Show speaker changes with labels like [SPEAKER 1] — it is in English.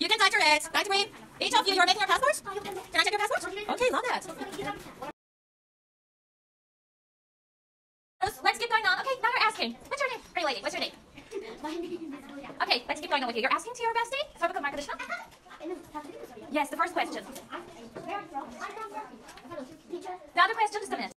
[SPEAKER 1] You can type your eggs. Back to me. Each of you, you're making your passports? Can I check your passports? Okay, love that. Let's keep going on. Okay, now you're asking. What's your name? Pretty lady, what's your name? Okay, let's keep going on with you. You're asking to your bestie? Sorry, mark this. Yes, the first question. The other question, just a minute.